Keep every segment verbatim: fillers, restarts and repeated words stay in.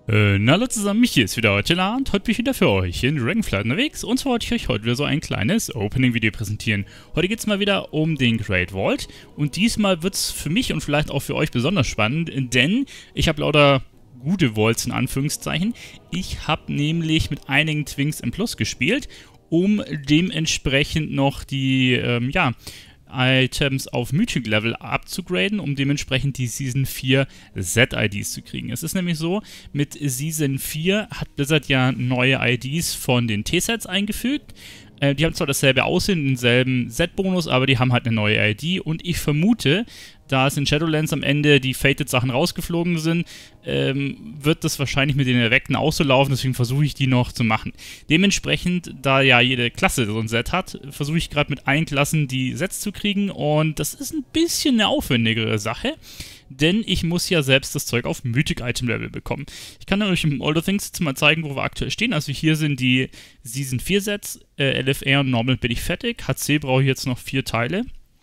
Äh, na hallo zusammen, mich hier ist wieder Ortela und heute bin ich wieder für euch in Dragonflight unterwegs und zwar wollte ich euch heute wieder so ein kleines Opening-Video präsentieren. Heute geht es mal wieder um den Great Vault und diesmal wird es für mich und vielleicht auch für euch besonders spannend, denn ich habe lauter gute Vaults in Anführungszeichen. Ich habe nämlich mit einigen Twinks M Plus gespielt, um dementsprechend noch die, ähm, ja, Items auf Mythic Level abzugraden, um dementsprechend die Season vier Z I Ds zu kriegen. Es ist nämlich so, mit Season vier hat Blizzard ja neue I Ds von den T-Sets eingefügt. Äh, die haben zwar dasselbe Aussehen, denselben Z-Bonus, aber die haben halt eine neue I D und ich vermute, da es in Shadowlands am Ende die Fated-Sachen rausgeflogen sind, ähm, wird das wahrscheinlich mit den Erweckten auch so laufen, deswegen versuche ich die noch zu machen. Dementsprechend, da ja jede Klasse so ein Set hat, versuche ich gerade mit allen Klassen die Sets zu kriegen und das ist ein bisschen eine aufwendigere Sache, denn ich muss ja selbst das Zeug auf Mythic-Item-Level bekommen. Ich kann euch im All the Things jetzt mal zeigen, wo wir aktuell stehen. Also hier sind die Season vier Sets, äh, L F R und Normal bin ich fertig, H C brauche ich jetzt noch vier Teile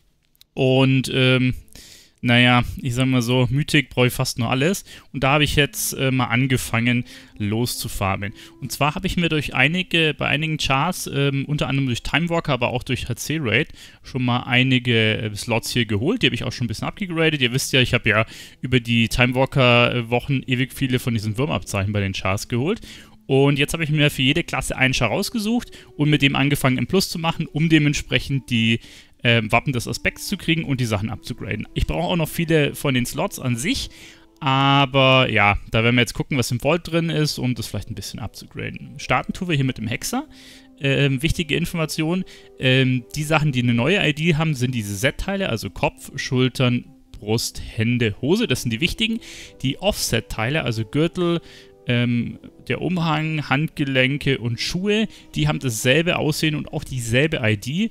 und ähm, naja, ich sag mal so, Mythic brauche ich fast nur alles. Und da habe ich jetzt äh, mal angefangen, loszufarmen. Und zwar habe ich mir durch einige, bei einigen Chars, ähm, unter anderem durch Timewalker, aber auch durch H C-Raid, schon mal einige äh, Slots hier geholt. Die habe ich auch schon ein bisschen abgegradet. Ihr wisst ja, ich habe ja über die Timewalker-Wochen ewig viele von diesen Wurmabzeichen bei den Chars geholt. Und jetzt habe ich mir für jede Klasse einen Char rausgesucht und mit dem angefangen, M Plus zu machen, um dementsprechend die Ähm, Wappen des Aspekts zu kriegen und die Sachen abzugraden. Ich brauche auch noch viele von den Slots an sich, aber ja, da werden wir jetzt gucken, was im Vault drin ist, um das vielleicht ein bisschen abzugraden. Starten tun wir hier mit dem Hexer. Ähm, wichtige Information, ähm, die Sachen, die eine neue I D haben, sind diese Z-Teile, also Kopf, Schultern, Brust, Hände, Hose, das sind die wichtigen. Die Offset-Teile, also Gürtel, Ähm, der Umhang, Handgelenke und Schuhe, die haben dasselbe Aussehen und auch dieselbe I D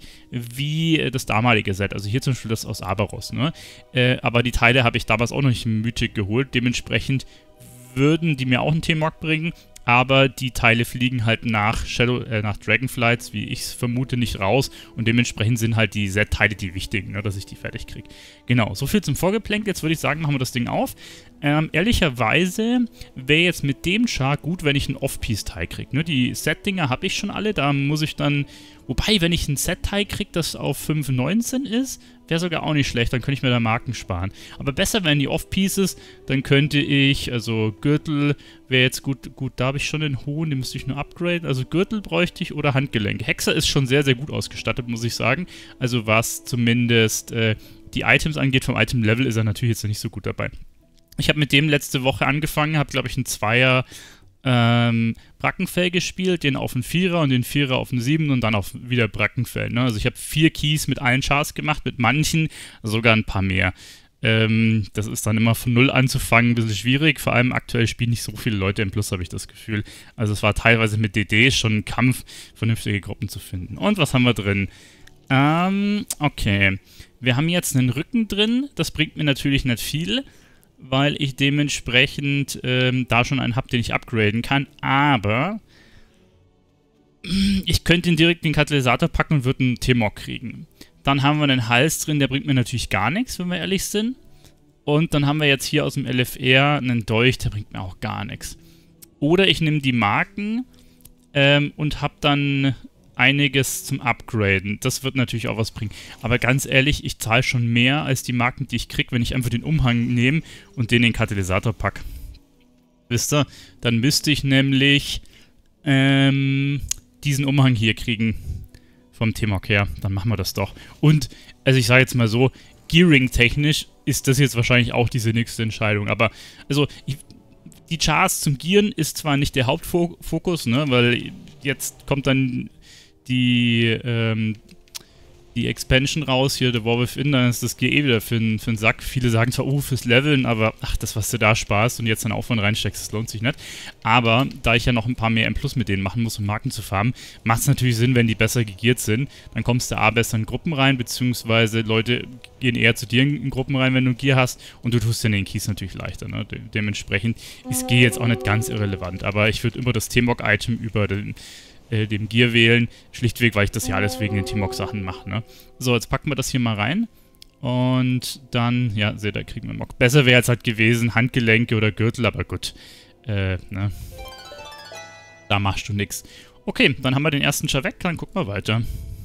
wie das damalige Set. Also hier zum Beispiel das aus Aberos, ne? Äh, aber die Teile habe ich damals auch noch nicht in Mythic geholt. Dementsprechend würden die mir auch einen T-Mark bringen, aber die Teile fliegen halt nach Shadow, äh, nach Dragonflights, wie ich es vermute, nicht raus und dementsprechend sind halt die Set-Teile die wichtigen, ne, dass ich die fertig kriege. Genau, soviel zum Vorgeplänk. Jetzt würde ich sagen, machen wir das Ding auf. Ähm, ehrlicherweise wäre jetzt mit dem Char gut, wenn ich einen Off-Piece-Teil kriege. Ne? Die Set-Dinger habe ich schon alle, da muss ich dann... Wobei, wenn ich ein Set-Teil kriege, das auf fünf neunzehn ist, wäre sogar auch nicht schlecht, dann könnte ich mir da Marken sparen. Aber besser wären die Off-Pieces, dann könnte ich, also Gürtel wäre jetzt gut, gut, da habe ich schon den hohen, den müsste ich nur upgraden. Also Gürtel bräuchte ich oder Handgelenk. Hexer ist schon sehr, sehr gut ausgestattet, muss ich sagen. Also was zumindest äh, die Items angeht, vom Item-Level ist er natürlich jetzt nicht so gut dabei. Ich habe mit dem letzte Woche angefangen, habe, glaube ich, einen Zweier ähm, Brackenfell gespielt, den auf einen Vierer und den Vierer auf einen Sieben und dann auf wieder Brackenfell. Ne? Also ich habe vier Keys mit allen Chars gemacht, mit manchen sogar ein paar mehr. Ähm, das ist dann immer von Null anzufangen, ein bisschen schwierig. Vor allem aktuell spielen nicht so viele Leute im Plus, habe ich das Gefühl. Also es war teilweise mit D D schon ein Kampf, vernünftige Gruppen zu finden. Und was haben wir drin? Ähm, okay. Wir haben jetzt einen Rücken drin. Das bringt mir natürlich nicht viel, weil ich dementsprechend ähm, da schon einen habe, den ich upgraden kann. Aber ich könnte ihn direkt in den Katalysator packen und würde einen T-Mog kriegen. Dann haben wir einen Hals drin, der bringt mir natürlich gar nichts, wenn wir ehrlich sind. Und dann haben wir jetzt hier aus dem L F R einen Dolch, der bringt mir auch gar nichts. Oder ich nehme die Marken ähm, und habe dann einiges zum Upgraden. Das wird natürlich auch was bringen. Aber ganz ehrlich, ich zahle schon mehr als die Marken, die ich kriege, wenn ich einfach den Umhang nehme und den in den Katalysator packe. Wisst ihr? Dann müsste ich nämlich ähm, diesen Umhang hier kriegen. Vom T-Mog her. Dann machen wir das doch. Und, also ich sage jetzt mal so, Gearing-technisch ist das jetzt wahrscheinlich auch diese nächste Entscheidung. Aber, also, ich, die Chars zum Gearen ist zwar nicht der Hauptfokus, ne, weil jetzt kommt dann die, ähm, die Expansion raus, hier, The War Within, dann ist das Gear eh wieder für einen für Sack. Viele sagen zwar, oh, fürs Leveln, aber ach, das, was du da sparst und jetzt dann Aufwand reinsteckst, das lohnt sich nicht. Aber da ich ja noch ein paar mehr M Plus mit denen machen muss, um Marken zu farmen, macht es natürlich Sinn, wenn die besser gegeart sind. Dann kommst du A besser in Gruppen rein, beziehungsweise Leute gehen eher zu dir in Gruppen rein, wenn du Gear hast und du tust dann den Keys natürlich leichter. Ne? De dementsprechend ist Gear jetzt auch nicht ganz irrelevant, aber ich würde immer das T-Mog-Item über den dem Gear wählen, schlichtweg, weil ich das ja alles wegen den T-Mog-Sachen mache, ne? So, jetzt packen wir das hier mal rein und dann, ja, seht ihr, kriegen wir Mock. Besser wäre jetzt halt gewesen, Handgelenke oder Gürtel, aber gut. äh, ne? Da machst du nix. Okay, dann haben wir den ersten Char weg, dann gucken wir weiter.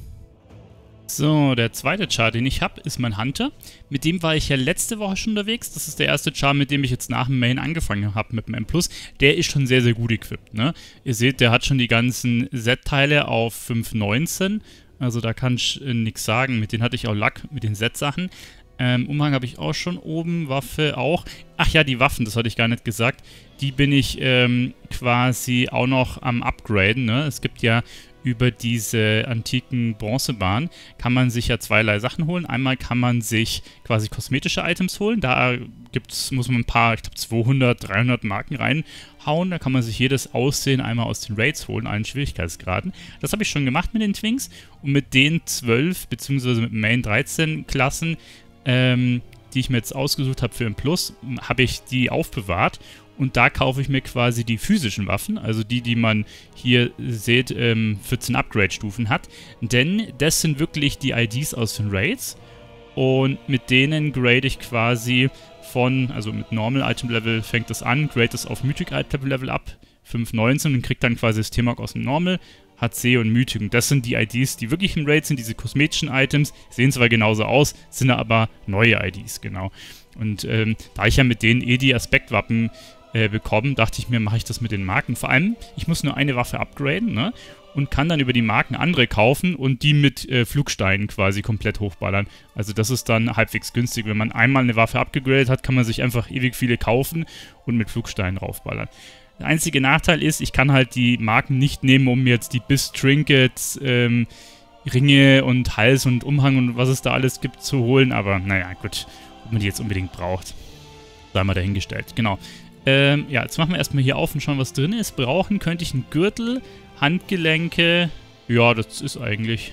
So, der zweite Char, den ich habe, ist mein Hunter. Mit dem war ich ja letzte Woche schon unterwegs. Das ist der erste Char, mit dem ich jetzt nach dem Main angefangen habe, mit dem M plus. Der ist schon sehr, sehr gut equipped, ne? Ihr seht, der hat schon die ganzen Z-Teile auf fünf neunzehn. Also da kann ich äh, nichts sagen. Mit denen hatte ich auch Lack, mit den Z-Sachen. Ähm, Umhang habe ich auch schon oben, Waffe auch. Ach ja, die Waffen, das hatte ich gar nicht gesagt. Die bin ich ähm, quasi auch noch am Upgraden, ne? Es gibt ja über diese antiken Bronzebahnen kann man sich ja zweierlei Sachen holen. Einmal kann man sich quasi kosmetische Items holen. Da gibt's, muss man ein paar, ich glaube zweihundert, dreihundert Marken reinhauen. Da kann man sich jedes Aussehen einmal aus den Raids holen, allen Schwierigkeitsgraden. Das habe ich schon gemacht mit den Twinks. Und mit den zwölf, beziehungsweise mit Main dreizehn Klassen, ähm, die ich mir jetzt ausgesucht habe für M plus, habe ich die aufbewahrt. Und da kaufe ich mir quasi die physischen Waffen, also die, die man hier seht, ähm, vierzehn Upgrade-Stufen hat. Denn das sind wirklich die I Ds aus den Raids. Und mit denen grade ich quasi von, also mit Normal Item Level fängt das an, grade es auf Mythic Item Level ab, fünf neunzehn und kriegt dann quasi das T-Mark aus dem Normal, H C und Mythic. Und das sind die I Ds, die wirklich im Raid sind, diese kosmetischen Items, sehen zwar genauso aus, sind aber neue I Ds, genau. Und ähm, da ich ja mit denen eh die Aspektwappen bekommen, dachte ich mir, mache ich das mit den Marken. Vor allem, ich muss nur eine Waffe upgraden, ne? Und kann dann über die Marken andere kaufen und die mit äh, Flugsteinen quasi komplett hochballern. Also das ist dann halbwegs günstig. Wenn man einmal eine Waffe upgegradet hat, kann man sich einfach ewig viele kaufen und mit Flugsteinen raufballern. Der einzige Nachteil ist, ich kann halt die Marken nicht nehmen, um jetzt die Biss Trinkets, ähm, Ringe und Hals und Umhang und was es da alles gibt zu holen. Aber naja, gut, ob man die jetzt unbedingt braucht, sei mal dahingestellt. Genau. Ähm, ja, jetzt machen wir erstmal hier auf und schauen, was drin ist. Brauchen könnte ich einen Gürtel, Handgelenke. Ja, das ist eigentlich...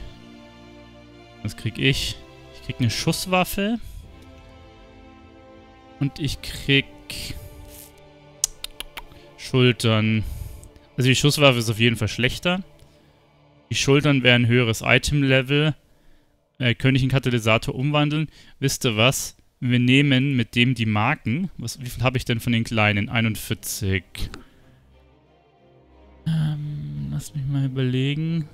Was krieg ich? Ich krieg eine Schusswaffe. Und ich krieg... Schultern. Also die Schusswaffe ist auf jeden Fall schlechter. Die Schultern wären ein höheres Item-Level. Äh, könnte ich einen Katalysator umwandeln? Wisst ihr was? Wir nehmen mit dem die Marken. Was, wie viel habe ich denn von den kleinen? einundvierzig. Ähm, lass mich mal überlegen.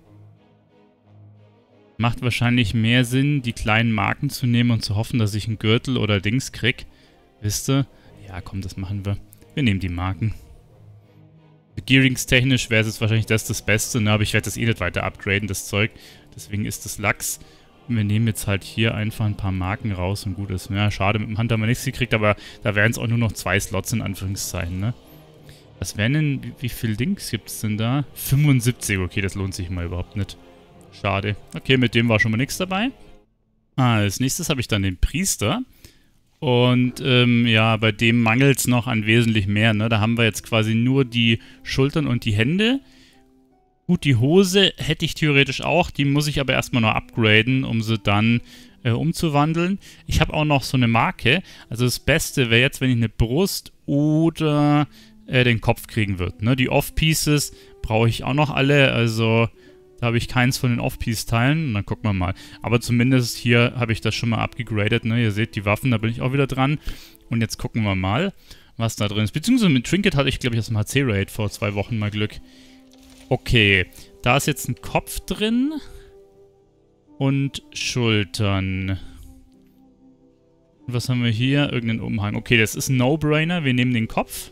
Macht wahrscheinlich mehr Sinn, die kleinen Marken zu nehmen und zu hoffen, dass ich einen Gürtel oder Dings krieg. Wisst ihr? Ja, komm, das machen wir. Wir nehmen die Marken. Gearingstechnisch wäre es jetzt wahrscheinlich das das Beste, ne? Aber ich werde das eh nicht weiter upgraden, das Zeug. Deswegen ist das Lachs. Wir nehmen jetzt halt hier einfach ein paar Marken raus und gut ist. Ja, schade, mit dem Hunter haben wir nichts gekriegt, aber da wären es auch nur noch zwei Slots in Anführungszeichen, ne? Was wären denn, wie, wie viel Dings gibt es denn da? fünfundsiebzig, okay, das lohnt sich mal überhaupt nicht. Schade. Okay, mit dem war schon mal nichts dabei. Ah, als nächstes habe ich dann den Priester. Und ähm, ja, bei dem mangelt es noch an wesentlich mehr, ne? Da haben wir jetzt quasi nur die Schultern und die Hände. Gut, die Hose hätte ich theoretisch auch, die muss ich aber erstmal noch upgraden, um sie dann äh, umzuwandeln. Ich habe auch noch so eine Marke, also das Beste wäre jetzt, wenn ich eine Brust oder äh, den Kopf kriegen würde. Ne? Die Off-Pieces brauche ich auch noch alle, also da habe ich keins von den Off-Piece-Teilen. Dann gucken wir mal. Aber zumindest hier habe ich das schon mal abgegradet. Ne? Ihr seht die Waffen, da bin ich auch wieder dran. Und jetzt gucken wir mal, was da drin ist. Beziehungsweise mit Trinket hatte ich, glaube ich, aus dem H C-Raid vor zwei Wochen mal Glück. Okay, da ist jetzt ein Kopf drin und Schultern. Und was haben wir hier? Irgendeinen Umhang. Okay, das ist ein No-Brainer. Wir nehmen den Kopf.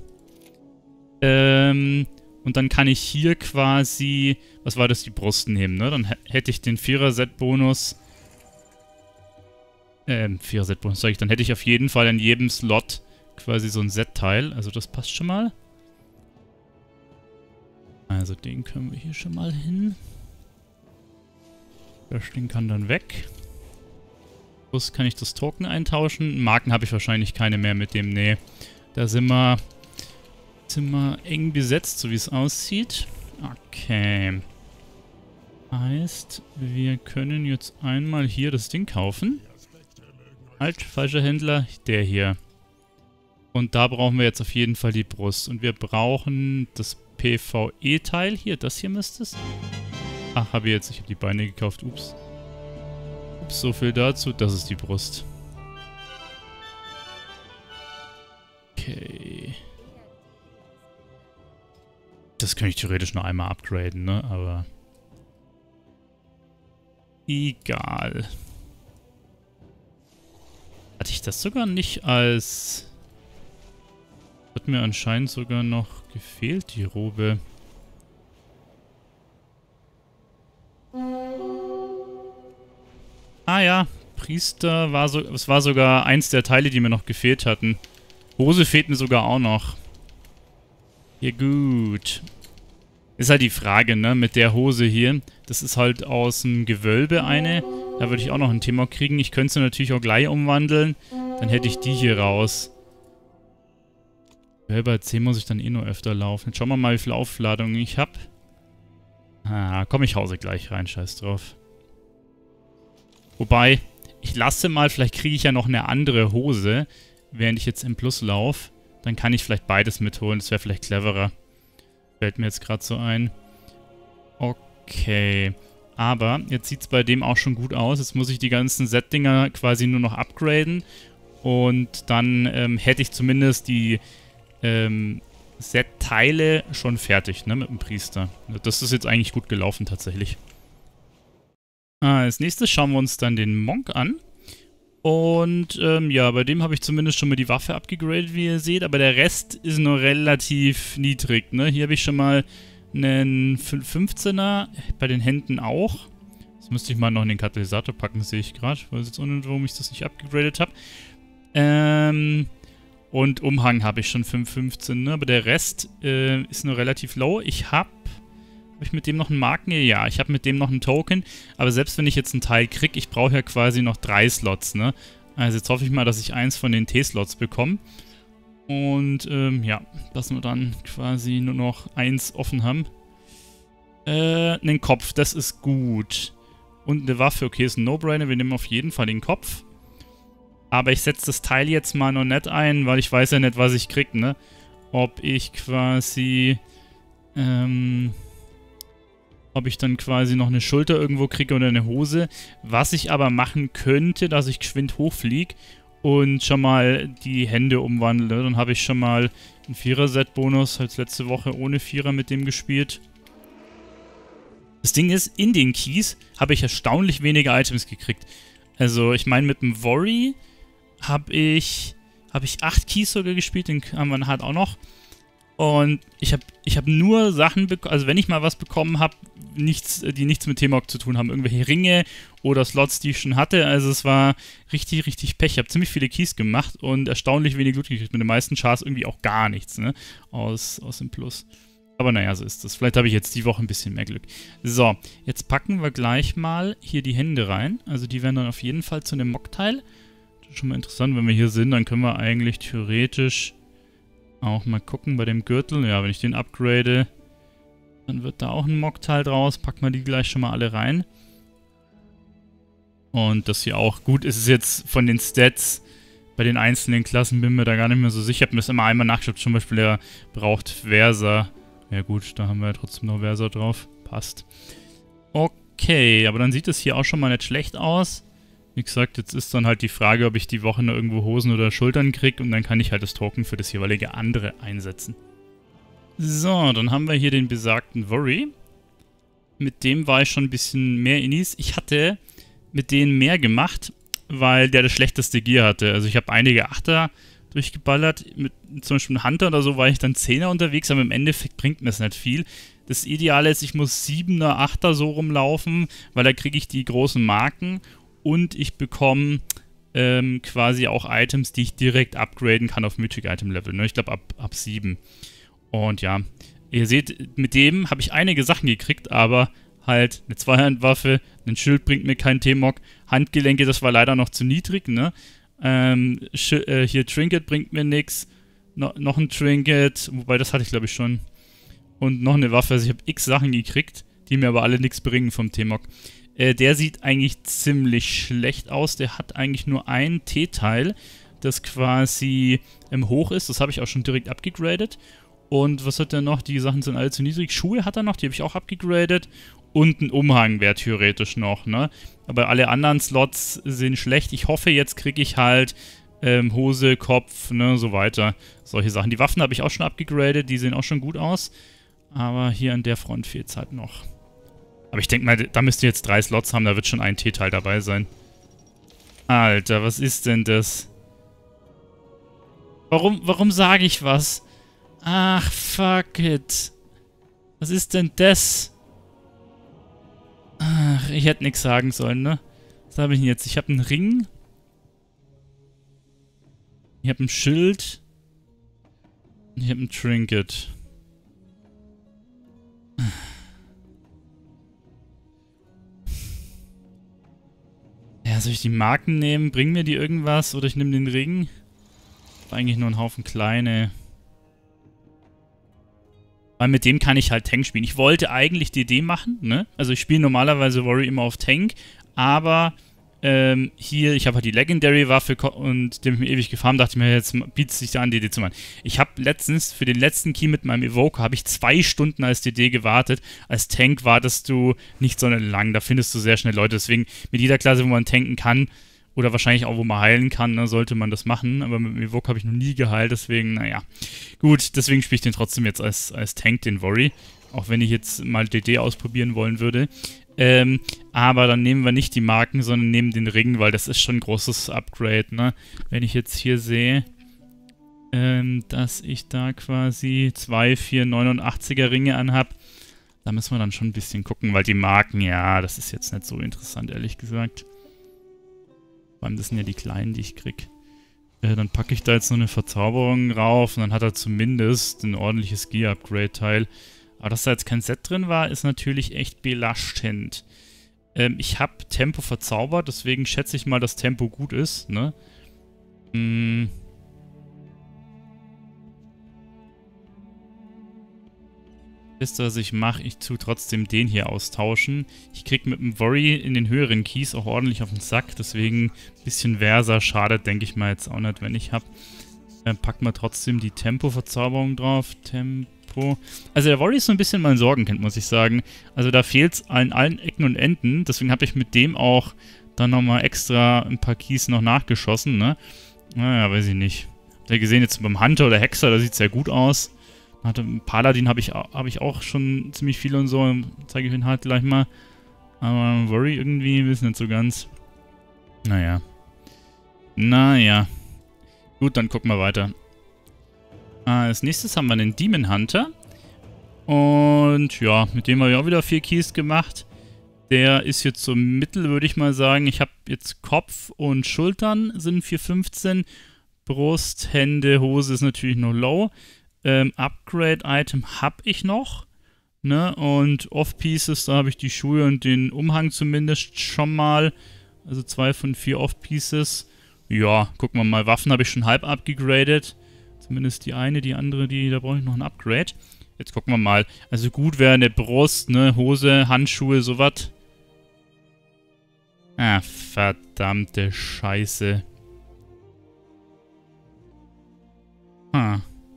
Ähm, und dann kann ich hier quasi, was war das, die Brust nehmen, ne? Dann hätte ich den Vierer-Set-Bonus. Ähm, Vierer-Set-Bonus, sag ich. Dann hätte ich auf jeden Fall in jedem Slot quasi so ein Set-Teil. Also das passt schon mal. Also den können wir hier schon mal hin. Das Ding kann dann weg. Plus kann ich das Token eintauschen. Marken habe ich wahrscheinlich keine mehr mit dem. Nee, da sind wir, sind wir eng besetzt, so wie es aussieht. Okay. Heißt, wir können jetzt einmal hier das Ding kaufen. Halt, falscher Händler. Der hier. Und da brauchen wir jetzt auf jeden Fall die Brust. Und wir brauchen das P V E-Teil hier. Das hier müsste es. Ach, habe ich jetzt. Ich habe die Beine gekauft. Ups. Ups, so viel dazu. Das ist die Brust. Okay. das könnte ich theoretisch nur einmal upgraden, ne? Aber... egal. Hatte ich das sogar nicht als... Hat mir anscheinend sogar noch gefehlt, die Robe. Ah ja, Priester war so... Es war sogar eins der Teile, die mir noch gefehlt hatten. Hose fehlt mir sogar auch noch. Ja gut. Ist halt die Frage, ne, mit der Hose hier. Das ist halt aus dem Gewölbe eine. Da würde ich auch noch ein Thema kriegen. Ich könnte sie natürlich auch gleich umwandeln. Dann hätte ich die hier raus. Gewölbe zehn muss ich dann eh nur öfter laufen. Jetzt schauen wir mal, wie viel Aufladung ich habe. Ah, komm, ich hause gleich rein. Scheiß drauf. Wobei, ich lasse mal, vielleicht kriege ich ja noch eine andere Hose, während ich jetzt im Plus laufe. Dann kann ich vielleicht beides mitholen. Das wäre vielleicht cleverer. Fällt mir jetzt gerade so ein. Okay. Aber jetzt sieht es bei dem auch schon gut aus. Jetzt muss ich die ganzen Set-Dinger quasi nur noch upgraden. Und dann ähm, hätte ich zumindest die ähm, Set-Teile schon fertig, ne, mit dem Priester. Das ist jetzt eigentlich gut gelaufen tatsächlich. Ah, als nächstes schauen wir uns dann den Monk an. Und ähm, ja, bei dem habe ich zumindest schon mal die Waffe abgegradet, wie ihr seht. Aber der Rest ist noch relativ niedrig, ne? Hier habe ich schon mal einen fünfzehner, bei den Händen auch. Das müsste ich mal noch in den Katalysator packen, sehe ich gerade. Ich weiß jetzt auch nicht, warum ich das nicht abgegradet habe. Ähm, und Umhang habe ich schon fünf fünfzehn, ne? Aber der Rest äh, ist noch relativ low. Ich habe... Habe ich mit dem noch einen Marken? Ja, ich habe mit dem noch einen Token. Aber selbst wenn ich jetzt einen Teil kriege, ich brauche ja quasi noch drei Slots, ne? Also jetzt hoffe ich mal, dass ich eins von den T-Slots bekomme. Und, ähm, ja, dass wir dann quasi nur noch eins offen haben. Äh, einen Kopf, das ist gut. Und eine Waffe, okay, ist ein No-Brainer. Wir nehmen auf jeden Fall den Kopf. Aber ich setze das Teil jetzt mal noch nicht ein, weil ich weiß ja nicht, was ich kriege, ne? Ob ich quasi, ähm... ob ich dann quasi noch eine Schulter irgendwo kriege oder eine Hose. Was ich aber machen könnte, dass ich geschwind hochfliege und schon mal die Hände umwandle. Dann habe ich schon mal einen Vierer-Set-Bonus. Als letzte Woche ohne Vierer mit dem gespielt. Das Ding ist, in den Keys habe ich erstaunlich wenige Items gekriegt. Also ich meine, mit dem Worry habe ich, hab ich acht Keys sogar gespielt. Den haben wir halt auch noch. Und ich habe ich hab nur Sachen bekommen, also wenn ich mal was bekommen habe, nichts, die nichts mit T-Mog zu tun haben. Irgendwelche Ringe oder Slots, die ich schon hatte. Also es war richtig, richtig Pech. Ich habe ziemlich viele Keys gemacht und erstaunlich wenig Loot gekriegt. Mit den meisten Chars irgendwie auch gar nichts, ne? Aus, aus dem Plus. Aber naja, so ist das. Vielleicht habe ich jetzt die Woche ein bisschen mehr Glück. So, jetzt packen wir gleich mal hier die Hände rein. Also die werden dann auf jeden Fall zu einem Mockteil. Das ist schon mal interessant, wenn wir hier sind, dann können wir eigentlich theoretisch... auch mal gucken bei dem Gürtel. Ja, wenn ich den upgrade, dann wird da auch ein Mockteil draus. Packen wir die gleich schon mal alle rein. Und das hier auch. Gut, ist es jetzt von den Stats bei den einzelnen Klassen, bin mir da gar nicht mehr so sicher. Ich habe mir das immer einmal nachgeschaut. Zum Beispiel, der braucht Versa. Ja gut, da haben wir ja trotzdem noch Versa drauf. Passt. Okay, aber dann sieht es hier auch schon mal nicht schlecht aus. Wie gesagt, jetzt ist dann halt die Frage, ob ich die Woche noch irgendwo Hosen oder Schultern kriege und dann kann ich halt das Token für das jeweilige andere einsetzen. So, dann haben wir hier den besagten Worry. Mit dem war ich schon ein bisschen mehr Inis. Ich hatte mit denen mehr gemacht, weil der das schlechteste Gear hatte. Also ich habe einige Achter durchgeballert. Mit zum Beispiel einem Hunter oder so war ich dann Zehner unterwegs, aber im Endeffekt bringt mir das nicht viel. Das Ideale ist, ich muss Siebener, Achter so rumlaufen, weil da kriege ich die großen Marken. Und ich bekomme ähm, quasi auch Items, die ich direkt upgraden kann auf Mythic Item Level. Ne? Ich glaube ab, ab sieben. Und ja, ihr seht, mit dem habe ich einige Sachen gekriegt, aber halt eine Zweihandwaffe, ein Schild bringt mir kein T-Mog, Handgelenke, das war leider noch zu niedrig, ne? Ähm, äh, hier Trinket bringt mir nichts, no, noch ein Trinket, wobei das hatte ich glaube ich schon. Und noch eine Waffe, also ich habe x Sachen gekriegt, die mir aber alle nichts bringen vom T-Mog. Äh, der sieht eigentlich ziemlich schlecht aus. Der hat eigentlich nur ein T-Teil, das quasi ähm, hoch ist. Das habe ich auch schon direkt abgegradet. Und was hat er noch? Die Sachen sind alle zu niedrig. Schuhe hat er noch, die habe ich auch abgegradet. Und ein Umhang wäre theoretisch noch, ne? Aber alle anderen Slots sind schlecht. Ich hoffe, jetzt kriege ich halt ähm, Hose, Kopf, ne, so weiter. Solche Sachen. Die Waffen habe ich auch schon abgegradet, die sehen auch schon gut aus. Aber hier an der Front fehlt es halt noch. Aber ich denke mal, da müsst ihr jetzt drei Slots haben, da wird schon ein T-Teil dabei sein. Alter, was ist denn das? Warum, warum sage ich was? Ach, fuck it. Was ist denn das? Ach, ich hätte nichts sagen sollen, ne? Was habe ich denn jetzt? Ich habe einen Ring. Ich habe ein Schild. Und ich habe ein Trinket. Ja, soll ich die Marken nehmen? Bringen mir die irgendwas? Oder ich nehme den Ring? War eigentlich nur ein Haufen kleine. Weil mit dem kann ich halt Tank spielen. Ich wollte eigentlich D D machen, ne? Also ich spiele normalerweise Worry immer auf Tank. Aber ähm, hier, ich habe halt die Legendary-Waffe und die habe ich mir ewig gefarmt, dachte ich mir, jetzt bietet es sich da an, D D zu machen. Ich habe letztens für den letzten Key mit meinem Evoker, habe ich zwei Stunden als D D gewartet. Als Tank wartest du nicht so lang, da findest du sehr schnell Leute. Deswegen mit jeder Klasse, wo man tanken kann, oder wahrscheinlich auch, wo man heilen kann, ne, sollte man das machen. Aber mit dem Evoker habe ich noch nie geheilt, deswegen, naja. Gut, deswegen spiele ich den trotzdem jetzt als, als Tank, den Worry. Auch wenn ich jetzt mal D D ausprobieren wollen würde. Ähm, aber dann nehmen wir nicht die Marken, sondern nehmen den Ring, weil das ist schon ein großes Upgrade, ne? Wenn ich jetzt hier sehe, ähm, dass ich da quasi zwei, vier neunundachtziger Ringe anhab, da müssen wir dann schon ein bisschen gucken, weil die Marken, ja, das ist jetzt nicht so interessant, ehrlich gesagt. Vor allem, das sind ja die kleinen, die ich krieg. Äh, dann packe ich da jetzt noch eine Verzauberung rauf und dann hat er zumindest ein ordentliches Gear-Upgrade-Teil. Aber dass da jetzt kein Set drin war, ist natürlich echt belastend. Ähm, ich habe Tempo verzaubert, deswegen schätze ich mal, dass Tempo gut ist, ne? Hm. Wisst ihr, was ich mache? Ich tue trotzdem den hier austauschen. Ich kriege mit dem Worry in den höheren Keys auch ordentlich auf den Sack, deswegen ein bisschen Versa schadet, denke ich mal jetzt auch nicht, wenn ich habe. Dann packen wir trotzdem die Tempo-Verzauberung drauf. Tempo. Also der Worry ist so ein bisschen mein Sorgenkind, muss ich sagen. Also da fehlt es an allen Ecken und Enden. Deswegen habe ich mit dem auch dann nochmal extra ein paar Keys noch nachgeschossen, ne? Naja, weiß ich nicht. Habt ihr gesehen, jetzt beim Hunter oder Hexer, da sieht es sehr gut aus. Hatte, Paladin habe ich, hab ich auch schon ziemlich viel und so. Zeige ich ihn halt gleich mal. Aber Worry irgendwie, wissen nicht so ganz. Naja. Naja. Gut, dann gucken wir weiter. Als nächstes haben wir den Demon Hunter. Und ja, mit dem habe ich auch wieder vier Keys gemacht. Der ist jetzt so mittel, würde ich mal sagen. Ich habe jetzt Kopf und Schultern sind vier fünfzehn. Brust, Hände, Hose ist natürlich noch low. Ähm, Upgrade-Item habe ich noch. Ne? Und Off-Pieces, da habe ich die Schuhe und den Umhang zumindest schon mal. Also zwei von vier Off-Pieces. Ja, gucken wir mal. Waffen habe ich schon halb abgegradet. Zumindest die eine, die andere, die, da brauche ich noch ein Upgrade. Jetzt gucken wir mal. Also gut wäre eine Brust, ne, Hose, Handschuhe, sowas. Ah, verdammte Scheiße. Ah.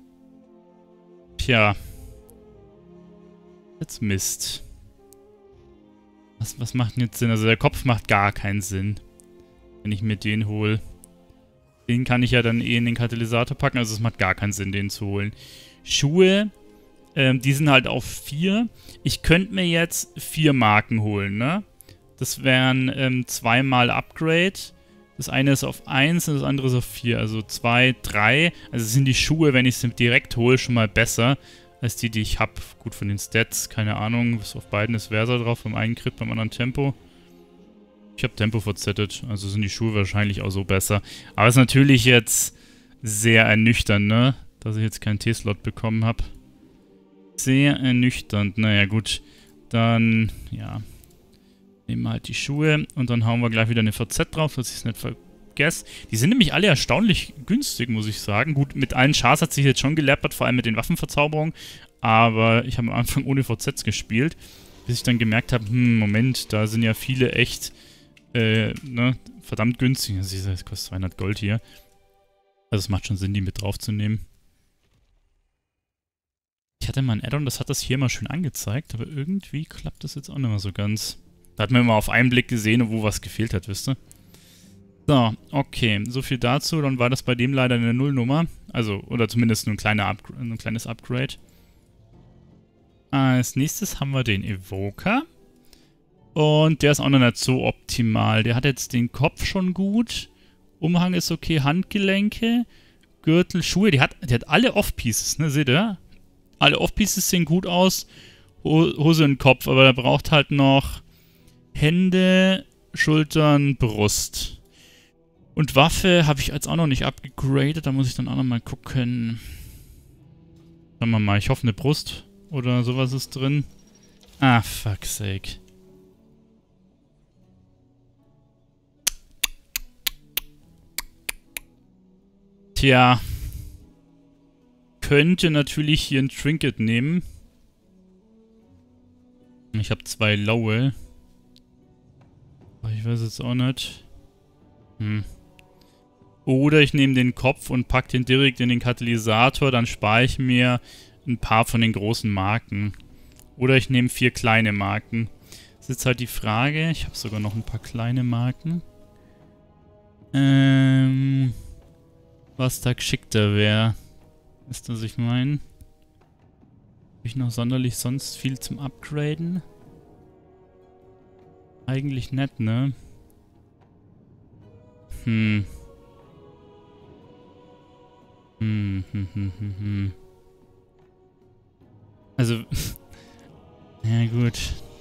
Tja. Jetzt Mist. Was, was macht denn jetzt Sinn? Also der Kopf macht gar keinen Sinn. Wenn ich mir den hole. Den kann ich ja dann eh in den Katalysator packen. Also es macht gar keinen Sinn, den zu holen. Schuhe, ähm, die sind halt auf vier. Ich könnte mir jetzt vier Marken holen, ne? Das wären ähm, zweimal Upgrade. Das eine ist auf eins und das andere ist auf vier. Also zwei, drei. Also sind die Schuhe, wenn ich sie direkt hole, schon mal besser als die, die ich habe. Gut, von den Stats, keine Ahnung. Was auf beiden ist Versa drauf. Beim einen Crit, beim anderen Tempo. Ich habe Tempo verzettet, also sind die Schuhe wahrscheinlich auch so besser. Aber es ist natürlich jetzt sehr ernüchternd, ne? Dass ich jetzt keinen T-Slot bekommen habe. Sehr ernüchternd. Naja, gut. Dann, ja. Nehmen wir halt die Schuhe und dann hauen wir gleich wieder eine V Z drauf, dass ich es nicht vergesse. Die sind nämlich alle erstaunlich günstig, muss ich sagen. Gut, mit allen Chars hat sich jetzt schon geleppert, vor allem mit den Waffenverzauberungen. Aber ich habe am Anfang ohne V Zs gespielt, bis ich dann gemerkt habe, hm, Moment, da sind ja viele echt... Äh, ne, verdammt günstig. Das kostet zweihundert Gold hier. Also es macht schon Sinn, die mit draufzunehmen. Ich hatte mal ein Add-on, das hat das hier mal schön angezeigt, aber irgendwie klappt das jetzt auch nicht mehr so ganz. Da hat man immer auf einen Blick gesehen, wo was gefehlt hat, wisst ihr? So, okay, so viel dazu. Dann war das bei dem leider eine Nullnummer. Also, oder zumindest nur ein, kleiner Up ein kleines Upgrade. Als nächstes haben wir den Evoker. Und der ist auch noch nicht so optimal. Der hat jetzt den Kopf schon gut. Umhang ist okay, Handgelenke, Gürtel, Schuhe. Die hat, die hat alle Off-Pieces, ne? Seht ihr? Alle Off-Pieces sehen gut aus. Hose und Kopf, aber der braucht halt noch Hände, Schultern, Brust. Und Waffe habe ich jetzt auch noch nicht abgegradet. Da muss ich dann auch noch mal gucken. Sagen wir mal, ich hoffe eine Brust oder sowas ist drin. Ah, fuck's sake. Tja. Könnte natürlich hier ein Trinket nehmen. Ich habe zwei Laue. Aber ich weiß jetzt auch nicht. Hm. Oder ich nehme den Kopf und packe den direkt in den Katalysator. Dann spare ich mir ein paar von den großen Marken. Oder ich nehme vier kleine Marken. Das ist jetzt halt die Frage. Ich habe sogar noch ein paar kleine Marken. Ähm... Was da geschickter wäre. Ist das, ich meine? Habe ich noch sonderlich sonst viel zum Upgraden? Eigentlich nett, ne? Hm. Hm, hm, hm, hm, hm. Also, ja gut.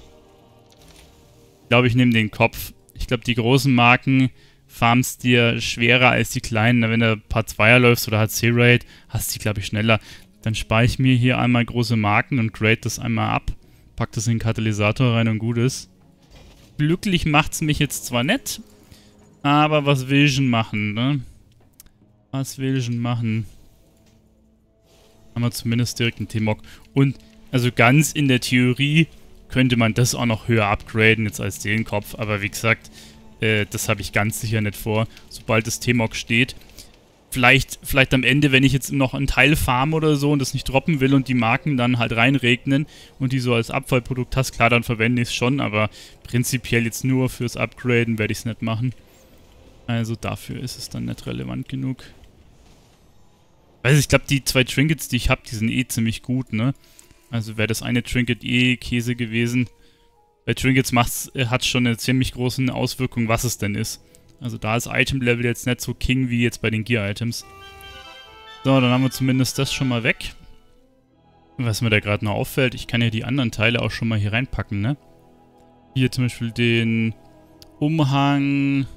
Ich glaube, ich nehme den Kopf. Ich glaube, die großen Marken farmst dir schwerer als die kleinen. Wenn du ein paar Zweier läufst oder H C-Raid, hast du die, glaube ich, schneller. Dann spare ich mir hier einmal große Marken und grade das einmal ab. Pack das in den Katalysator rein und gut ist. Glücklich macht es mich jetzt zwar nicht, aber was will ich denn machen, ne? Was will ich denn machen? Haben wir zumindest direkt einen T-Mog. Und, also ganz in der Theorie könnte man das auch noch höher upgraden, jetzt als den Kopf. Aber wie gesagt, äh, das habe ich ganz sicher nicht vor, sobald das T-Mog steht. Vielleicht, vielleicht am Ende, wenn ich jetzt noch einen Teil farm oder so und das nicht droppen will und die Marken dann halt reinregnen und die so als Abfallprodukt hast, klar, dann verwende ich es schon, aber prinzipiell jetzt nur fürs Upgraden werde ich es nicht machen. Also dafür ist es dann nicht relevant genug. Also ich glaube, die zwei Trinkets, die ich habe, die sind eh ziemlich gut, ne? Also wäre das eine Trinket eh Käse gewesen. Bei Trinkets macht's, hat es schon eine ziemlich große Auswirkung, was es denn ist. Also da ist Item-Level jetzt nicht so king wie jetzt bei den Gear-Items. So, dann haben wir zumindest das schon mal weg. Was mir da gerade noch auffällt, ich kann ja die anderen Teile auch schon mal hier reinpacken, ne? Hier zum Beispiel den Umhang,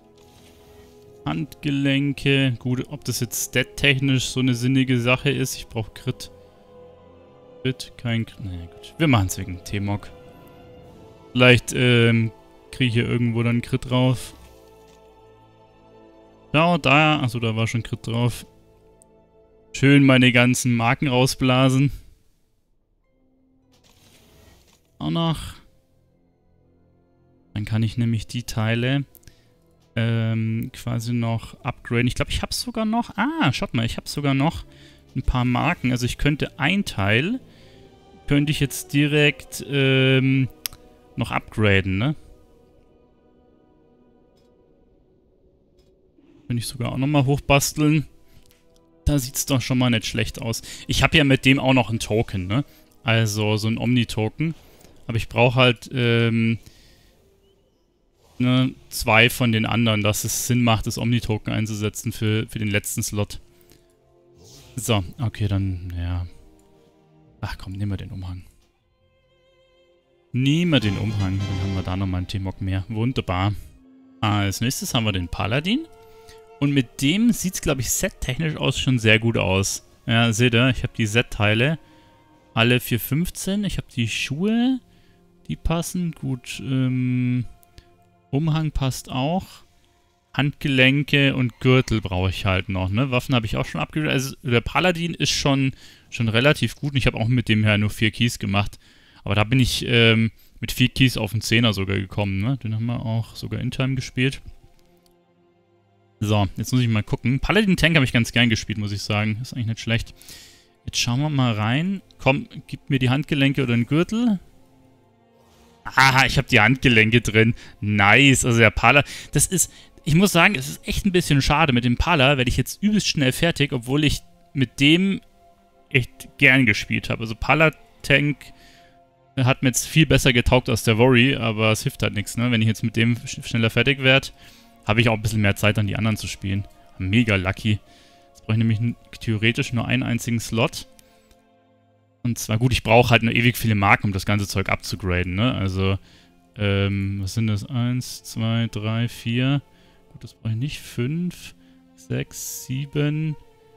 Handgelenke. Gut, ob das jetzt stat-technisch so eine sinnige Sache ist. Ich brauche Crit. Crit, kein Crit. Naja, gut. Wir machen es wegen T-Mog. Vielleicht ähm, kriege ich hier irgendwo dann Crit drauf. Ja, da. Achso, da war schon Crit drauf. Schön meine ganzen Marken rausblasen. Auch noch. Dann kann ich nämlich die Teile ähm, quasi noch upgraden. Ich glaube, ich habe sogar noch... Ah, schaut mal, ich habe sogar noch ein paar Marken. Also ich könnte ein Teil, könnte ich jetzt direkt ähm, noch upgraden, ne? Könnte ich sogar auch nochmal hochbasteln. Da sieht es doch schon mal nicht schlecht aus. Ich habe ja mit dem auch noch einen Token, ne? Also so ein Omni-Token. Aber ich brauche halt ähm, ne, zwei von den anderen, dass es Sinn macht, das Omni-Token einzusetzen für, für den letzten Slot. So, okay, dann, ja. Ach komm, nehmen wir den Umhang. Nehmen wir den Umhang. Dann haben wir da nochmal einen T-Mog mehr. Wunderbar. Als nächstes haben wir den Paladin. Und mit dem sieht es, glaube ich, set-technisch aus schon sehr gut aus. Ja, seht ihr, ich habe die Set-Teile. Alle vier fünfzehn. Ich habe die Schuhe. Die passen. Gut, ähm... Umhang passt auch. Handgelenke und Gürtel brauche ich halt noch, ne? Waffen habe ich auch schon abgegeben. Also der Paladin ist schon, schon relativ gut. Und ich habe auch mit dem her nur vier Keys gemacht. Aber da bin ich ähm, mit vier Keys auf den Zehner sogar gekommen, ne? Den haben wir auch sogar in Time gespielt. So, jetzt muss ich mal gucken. Paladin Tank habe ich ganz gern gespielt, muss ich sagen. Ist eigentlich nicht schlecht. Jetzt schauen wir mal rein. Komm, gib mir die Handgelenke oder den Gürtel. Aha, ich habe die Handgelenke drin. Nice. Also der Pala, das ist, ich muss sagen, es ist echt ein bisschen schade. Mit dem Pala werde ich jetzt übelst schnell fertig, obwohl ich mit dem echt gern gespielt habe. Also Pala Tank hat mir jetzt viel besser getaugt als der Worry, aber es hilft halt nichts, ne? Wenn ich jetzt mit dem schneller fertig werde, habe ich auch ein bisschen mehr Zeit, dann die anderen zu spielen. Mega lucky. Jetzt brauche ich nämlich theoretisch nur einen einzigen Slot. Und zwar, gut, ich brauche halt nur ewig viele Marken, um das ganze Zeug abzugraden, ne? Also, ähm, was sind das? Eins, zwei, drei, vier. Gut, das brauche ich nicht. Fünf, sechs, sieben,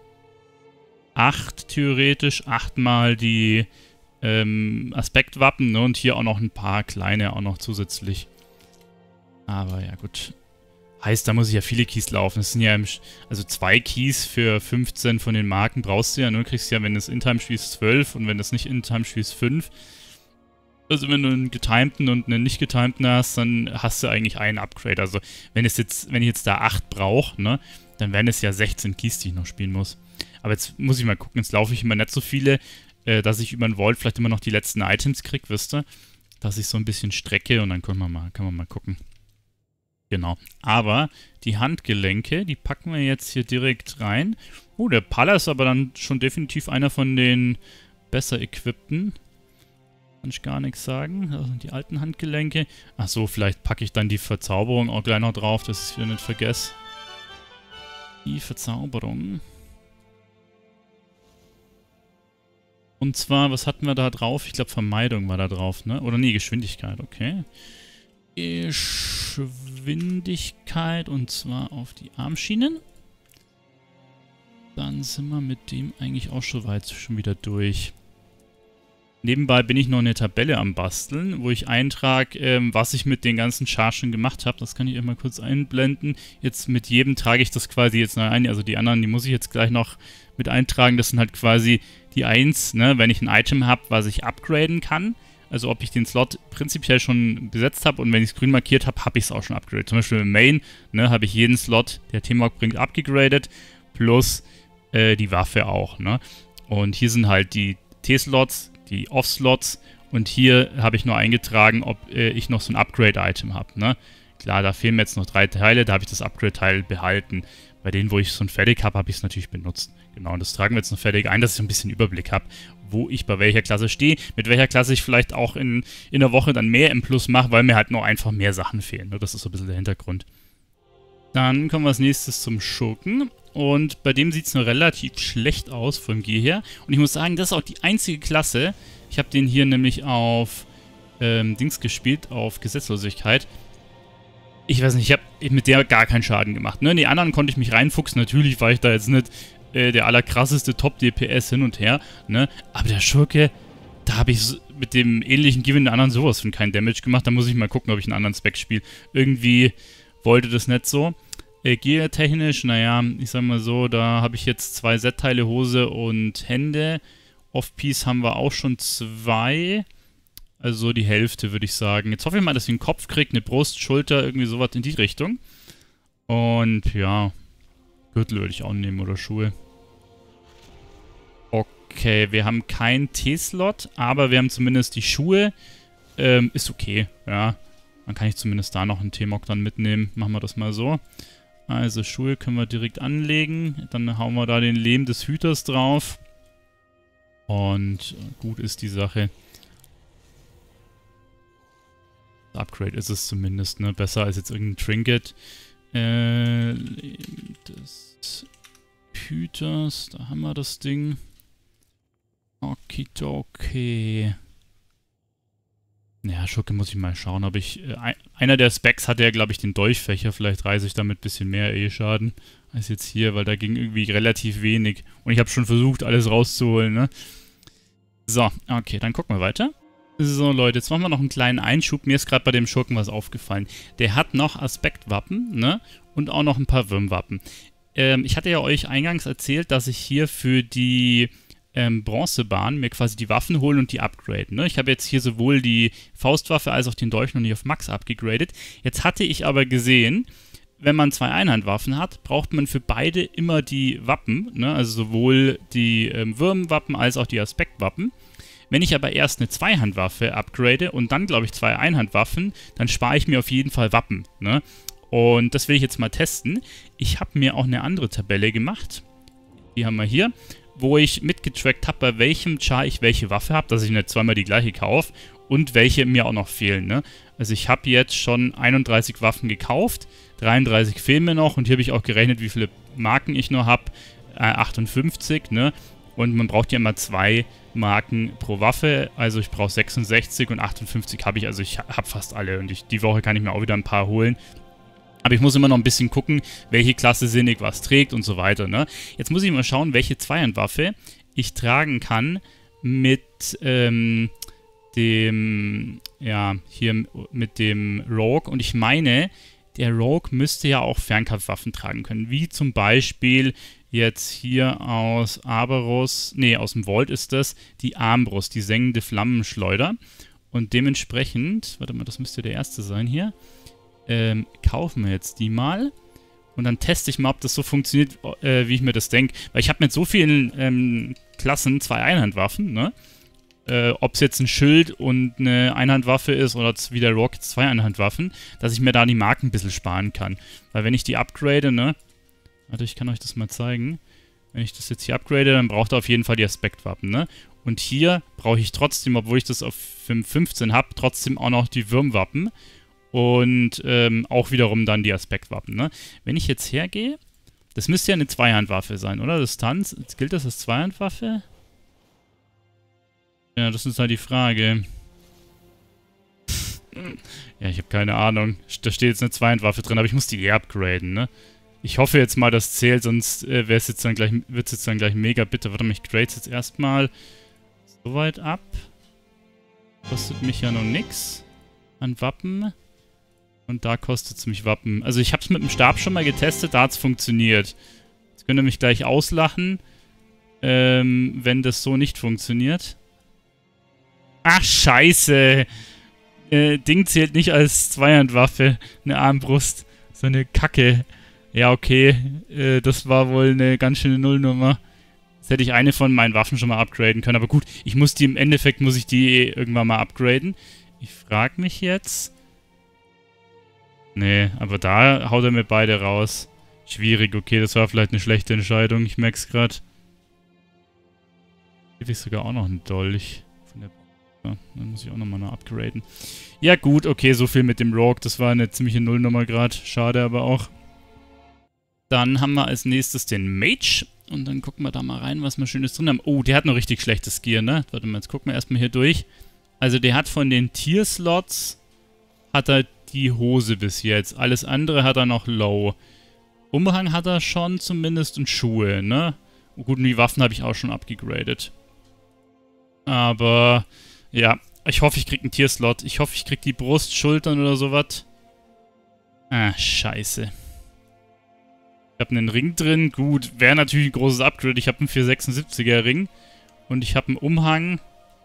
acht theoretisch. Achtmal die ähm, Aspektwappen, ne? Und hier auch noch ein paar kleine auch noch zusätzlich. Aber ja, gut. Heißt, da muss ich ja viele Keys laufen. Das sind ja, im, also zwei Keys für fünfzehn von den Marken brauchst du ja. Du kriegst ja, wenn du es in-time spielst, zwölf und wenn du es nicht in-time spielst, fünf. Also wenn du einen getimten und einen nicht getimten hast, dann hast du eigentlich einen Upgrade. Also wenn es jetzt, wenn ich jetzt da acht brauche, ne, dann wären es ja sechzehn Keys, die ich noch spielen muss. Aber jetzt muss ich mal gucken, jetzt laufe ich immer nicht so viele, äh, dass ich über ein Vault vielleicht immer noch die letzten Items kriege, wisst ihr? Dass ich so ein bisschen strecke und dann können wir mal, können wir mal gucken. Genau. Aber die Handgelenke, die packen wir jetzt hier direkt rein. Oh, der Palla ist aber dann schon definitiv einer von den besser equippten. Kann ich gar nichts sagen. Das sind die alten Handgelenke. Achso, vielleicht packe ich dann die Verzauberung auch gleich noch drauf, dass ich es wieder nicht vergesse. Die Verzauberung. Und zwar, was hatten wir da drauf? Ich glaube, Vermeidung war da drauf, ne? Oder nee, Geschwindigkeit, okay. Geschwindigkeit und zwar auf die Armschienen. Dann sind wir mit dem eigentlich auch schon weit schon wieder durch. Nebenbei bin ich noch eine Tabelle am Basteln, wo ich eintrage, ähm, was ich mit den ganzen Chargen gemacht habe. Das kann ich immer kurz einblenden. Jetzt mit jedem trage ich das quasi jetzt noch ein. Also die anderen, die muss ich jetzt gleich noch mit eintragen. Das sind halt quasi die eins, ne, wenn ich ein Item habe, was ich upgraden kann. Also ob ich den Slot prinzipiell schon besetzt habe und wenn ich es grün markiert habe, habe ich es auch schon upgradet. Zum Beispiel im Main, ne, habe ich jeden Slot, der T-Mog bringt, abgegradet, plus äh, die Waffe auch, ne. Und hier sind halt die T-Slots, die Off-Slots und hier habe ich nur eingetragen, ob äh, ich noch so ein Upgrade-Item habe, ne. Klar, da fehlen mir jetzt noch drei Teile, da habe ich das Upgrade-Teil behalten. Bei denen, wo ich so ein fertig habe, habe ich es natürlich benutzt. Genau, und das tragen wir jetzt noch fertig ein, dass ich ein bisschen Überblick habe, wo ich bei welcher Klasse stehe, mit welcher Klasse ich vielleicht auch in, in der Woche dann mehr im Plus mache, weil mir halt noch einfach mehr Sachen fehlen. Das ist so ein bisschen der Hintergrund. Dann kommen wir als nächstes zum Schurken. Und bei dem sieht es nur relativ schlecht aus vom G her. Und ich muss sagen, das ist auch die einzige Klasse. Ich habe den hier nämlich auf ähm, Dings gespielt, auf Gesetzlosigkeit. Ich weiß nicht, ich habe mit der gar keinen Schaden gemacht. Ne? In die anderen konnte ich mich reinfuchsen. Natürlich war ich da jetzt nicht äh, der allerkrasseste Top-D P S hin und her. Ne? Aber der Schurke, da habe ich mit dem ähnlichen Given der anderen sowas von keinen Damage gemacht. Da muss ich mal gucken, ob ich einen anderen Spec spiele. Irgendwie wollte das nicht so. Äh, Gear-technisch, naja, ich sag mal so, da habe ich jetzt zwei Set-Teile, Hose und Hände. Off-Piece haben wir auch schon zwei. Also die Hälfte, würde ich sagen. Jetzt hoffe ich mal, dass ich einen Kopf kriege, eine Brust, Schulter, irgendwie sowas in die Richtung. Und ja, Gürtel würde ich auch nehmen oder Schuhe. Okay, wir haben keinen T-Slot, aber wir haben zumindest die Schuhe. Ähm, ist okay, ja. Dann kann ich zumindest da noch einen T-Mog dann mitnehmen. Machen wir das mal so. Also Schuhe können wir direkt anlegen. Dann hauen wir da den Lehm des Hüters drauf. Und gut ist die Sache. Upgrade ist es zumindest, ne? Besser als jetzt irgendein Trinket. Äh, des Hüters, da haben wir das Ding. Okidoki. Ja, Schurke muss ich mal schauen, ob ich... Äh, einer der Specs hatte ja, glaube ich, den Dolchfächer. Vielleicht reiße ich damit ein bisschen mehr E-Schaden als jetzt hier, weil da ging irgendwie relativ wenig. Und ich habe schon versucht, alles rauszuholen, ne? So, okay, dann gucken wir weiter. So Leute, jetzt machen wir noch einen kleinen Einschub. Mir ist gerade bei dem Schurken was aufgefallen. Der hat noch Aspektwappen, ne? Und auch noch ein paar Würmwappen. Ähm, ich hatte ja euch eingangs erzählt, dass ich hier für die ähm, Bronzebahn mir quasi die Waffen holen und die upgraden, ne? Ich habe jetzt hier sowohl die Faustwaffe als auch den Dolch noch nicht auf Max abgegradet. Jetzt hatte ich aber gesehen, wenn man zwei Einhandwaffen hat, braucht man für beide immer die Wappen, ne? Also sowohl die ähm, Würmwappen als auch die Aspektwappen. Wenn ich aber erst eine Zweihandwaffe upgrade und dann, glaube ich, zwei Einhandwaffen, dann spare ich mir auf jeden Fall Wappen, ne? Und das will ich jetzt mal testen. Ich habe mir auch eine andere Tabelle gemacht. Die haben wir hier. wo ich mitgetrackt habe, bei welchem Char ich welche Waffe habe, dass ich nicht zweimal die gleiche kaufe und welche mir auch noch fehlen, ne? Also ich habe jetzt schon einunddreißig Waffen gekauft, dreiunddreißig fehlen mir noch und hier habe ich auch gerechnet, wie viele Marken ich nur habe, äh, achtundfünfzig, ne? Und man braucht ja immer zwei Marken pro Waffe, also ich brauche sechsundsechzig und achtundfünfzig habe ich, also ich habe fast alle und ich, die Woche kann ich mir auch wieder ein paar holen. Aber ich muss immer noch ein bisschen gucken, welche Klasse sinnig was trägt und so weiter, ne? Jetzt muss ich mal schauen, welche Zweihandwaffe ich tragen kann mit ähm, dem, ja, hier mit dem Rogue. Und ich meine, der Rogue müsste ja auch Fernkampfwaffen tragen können, wie zum Beispiel jetzt hier aus Aberus, nee, aus dem Vault ist das, die Armbrust, die sengende Flammenschleuder. Und dementsprechend, warte mal, das müsste der erste sein hier, ähm, kaufen wir jetzt die mal. Und dann teste ich mal, ob das so funktioniert, äh, wie ich mir das denke. Weil ich habe mit so vielen ähm, Klassen zwei Einhandwaffen, ne? Äh, ob es jetzt ein Schild und eine Einhandwaffe ist oder wie der Rock zwei Einhandwaffen, dass ich mir da die Marken ein bisschen sparen kann. Weil wenn ich die upgrade, ne? Warte, ich kann euch das mal zeigen. Wenn ich das jetzt hier upgrade, dann braucht er auf jeden Fall die Aspektwappen, ne? Und hier brauche ich trotzdem, obwohl ich das auf fünfzehn habe, trotzdem auch noch die Würmwappen. Und ähm, auch wiederum dann die Aspektwappen, ne? Wenn ich jetzt hergehe, das müsste ja eine Zweihandwaffe sein, oder? Distanz, gilt das als Zweihandwaffe? Ja, das ist halt die Frage. Ja, ich habe keine Ahnung. Da steht jetzt eine Zweihandwaffe drin, aber ich muss die eh upgraden, ne? Ich hoffe jetzt mal, das zählt, sonst äh, wäre es jetzt dann gleich, wird es jetzt dann gleich mega bitter. Warte mal, ich grade es jetzt erstmal so weit ab. Kostet mich ja noch nix an Wappen. Und da kostet es mich Wappen. Also ich habe es mit dem Stab schon mal getestet, da hat es funktioniert. Jetzt könnt ihr mich gleich auslachen, ähm, wenn das so nicht funktioniert. Ach, scheiße. Äh, Ding zählt nicht als Zweihandwaffe, eine Armbrust. So eine Kacke. Ja, okay. Äh, das war wohl eine ganz schöne Nullnummer. Jetzt hätte ich eine von meinen Waffen schon mal upgraden können. Aber gut, ich muss die im Endeffekt, muss ich die eh irgendwann mal upgraden. Ich frage mich jetzt... Nee, aber da haut er mir beide raus. Schwierig, okay, das war vielleicht eine schlechte Entscheidung. Ich merke es gerade. Hier habe ich sogar auch noch einen Dolch. Von der ja, dann muss ich auch nochmal noch upgraden. Ja gut, okay, so viel mit dem Rogue. Das war eine ziemliche Nullnummer gerade. Schade aber auch. Dann haben wir als nächstes den Mage. Und dann gucken wir da mal rein, was wir Schönes drin haben. Oh, der hat noch richtig schlechtes Gear, ne? Warte mal, jetzt gucken wir erstmal hier durch. Also der hat von den Tier-Slots hat er die Hose bis jetzt. Alles andere hat er noch low. Umhang hat er schon zumindest und Schuhe, ne? Gut, und die Waffen habe ich auch schon abgegradet. Aber, ja, ich hoffe, ich kriege einen Tierslot. Ich hoffe, ich kriege die Brust, Schultern oder sowas. Ah, scheiße. Ich habe einen Ring drin. Gut, wäre natürlich ein großes Upgrade. Ich habe einen vierhundertsechsundsiebziger Ring. Und ich habe einen Umhang.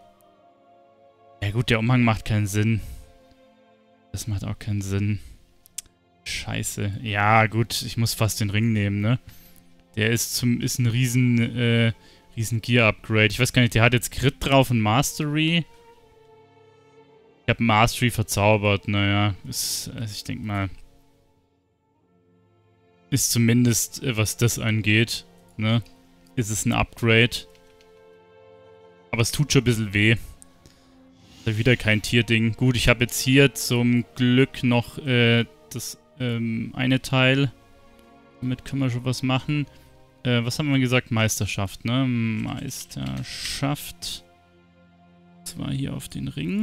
Ja gut, der Umhang macht keinen Sinn. Das macht auch keinen Sinn. Scheiße. Ja, gut, ich muss fast den Ring nehmen, ne? Der ist zum ist ein riesen, äh, riesen Gear-Upgrade. Ich weiß gar nicht, der hat jetzt Crit drauf und Mastery. Ich habe Mastery verzaubert, naja. Ist, also ich denke mal... Ist zumindest, äh, was das angeht, ne? Ist es ein Upgrade. Aber es tut schon ein bisschen weh. Wieder kein Tierding. Gut, ich habe jetzt hier zum Glück noch äh, das ähm, eine Teil. Damit können wir schon was machen. Äh, was haben wir gesagt? Meisterschaft, ne? Meisterschaft. Das war hier auf den Ring.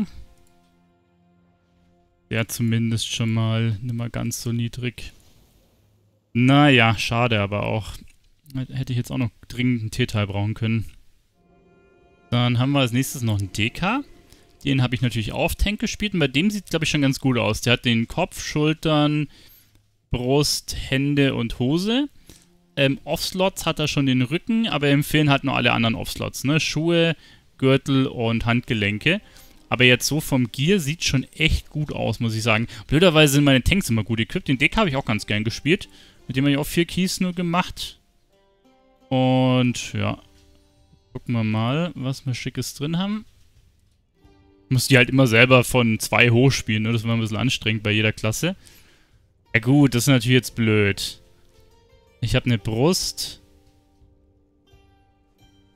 Der zumindest schon mal nicht mal ganz so niedrig. Naja, schade aber auch. Hätte ich jetzt auch noch dringend einen T-Teil brauchen können. Dann haben wir als nächstes noch einen D K. Den habe ich natürlich auch auf Tank gespielt und bei dem sieht es, glaube ich, schon ganz gut aus. Der hat den Kopf, Schultern, Brust, Hände und Hose. Ähm, Offslots hat er schon den Rücken, aber ihm fehlen halt noch alle anderen Offslots, ne? Schuhe, Gürtel und Handgelenke. Aber jetzt so vom Gear sieht schon echt gut aus, muss ich sagen. Blöderweise sind meine Tanks immer gut equipped. Den Deck habe ich auch ganz gern gespielt. Mit dem habe ich auch vier Keys nur gemacht. Und ja, gucken wir mal, was wir Schickes drin haben. Muss die halt immer selber von zwei hoch spielen, ne? Das war ein bisschen anstrengend bei jeder Klasse. Ja gut, das ist natürlich jetzt blöd. Ich habe eine Brust.